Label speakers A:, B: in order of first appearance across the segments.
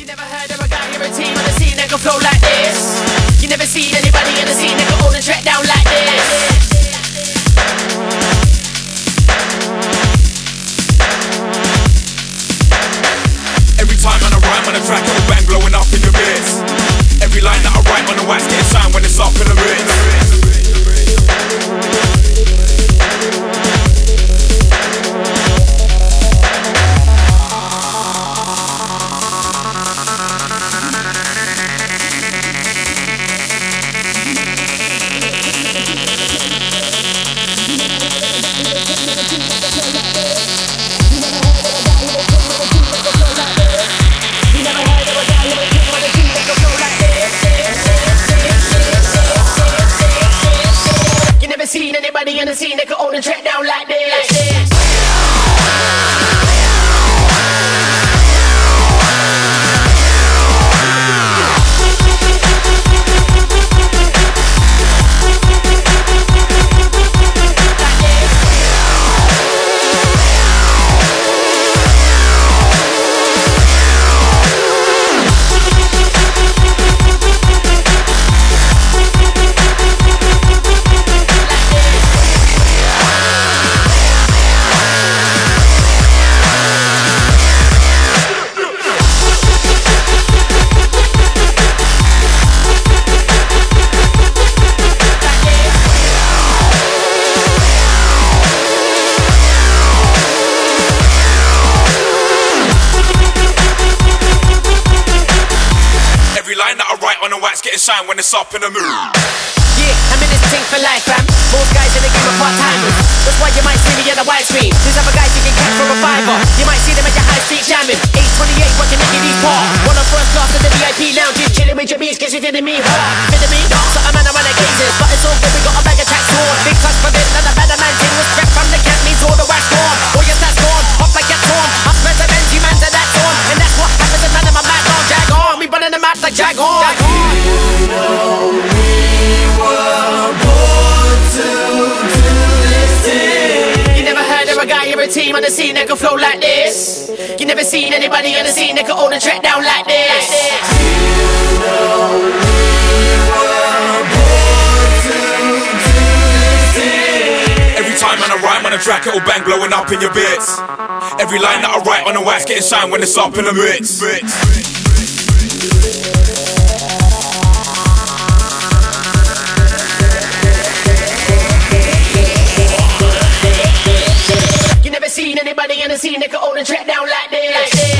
A: You never heard of a guy or a team on the scene that can flow like this. You never seen anybody in the scene that can hold the track down like this.
B: Every time when I rhyme on the track, it'll bang blowing up in your ears. Every line that I write on the wax getting signed when it's up in the ritz.
A: Seen anybody in the scene that could hold the track down like this.
B: On the wax getting signed when it's up in the mood.
A: Yeah, I'm in this thing for life, fam. Most guys in the game are part-timers. That's why you might see me on the widescreen. These other guys you can catch from a fiver. You might see them at your high street jamming. 828 watching the kiddies part. One of first class in the VIP lounges. Chilling with your beats, cause you feeling me hard. Feeling me dark, so I'm on the gazes. But it's all good, we got a bag of tracks on. Big touch for this, and a better man thing was scrapped from the camp. Means all the wax gone. All your stats gone, hop like you're torn. Up to the Benji, man to that torn. And that's what happens if none of my mad dog jag on. We running the map like jag on.
C: You know we were born to do this thing.
A: You never heard of a guy or a team on the scene that can flow like this. You never seen anybody on the scene that can hold the track down like this.
C: You know we were born to do this thing.
B: Every time when I rhyme on the track, it'll bang blowing up in your bits. Every line that I write on the wax getting signed when it's up in the ritz.
A: Seen anybody in the scene that could hold the track down like this.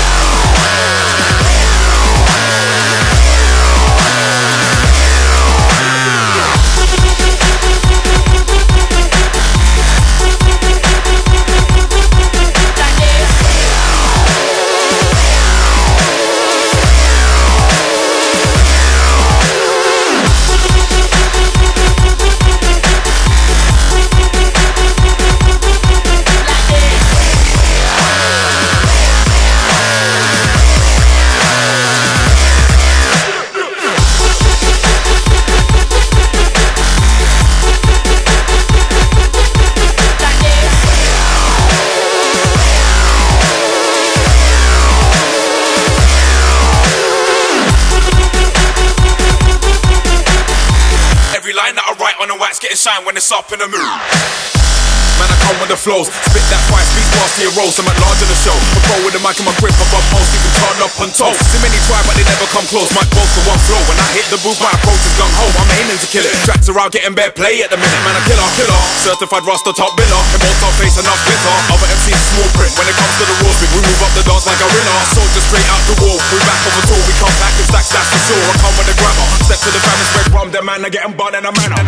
B: On the wax getting signed when it's up in the mood. Man, I come with the flows, spit that fire, speed past to your rolls. I'm at large in the show, I roll with the mic and my grip above most. Even turn up on toes. See many try but they never come close. Mic both for one flow. When I hit the booth, my approach is gung ho. I'm aiming to kill it. Tracks around getting bare play at the minute. Man, a killer. Certified roster top biller. And both top face enough glitter. Other MC's small print. When it comes to the raw speed, we move up the dance like a gorilla. Soldiers straight out the wall. We back off a tour. We come back in stacks, that's for sure. I come with the grammar. Step to the fan and spread from them, man. I get them bun in a manner.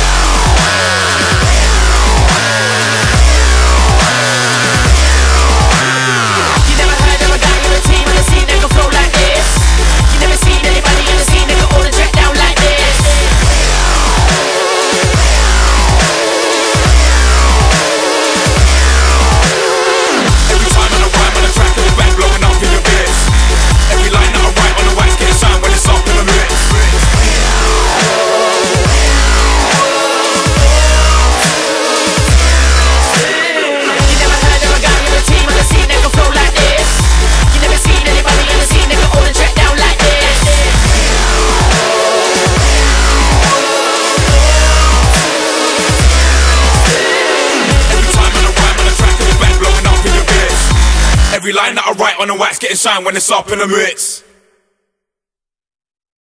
A: You never heard of a guy or a team on the scene that can flow like this. You never seen anybody in the scene that can hold the track down like this.
B: Every time when I rhyme on the track, it'll bang blowing up in your bits. Every line that I write on the wax getting signed when it's up in the ritz. every line that I write on the wax getting shine when it's up in the mix.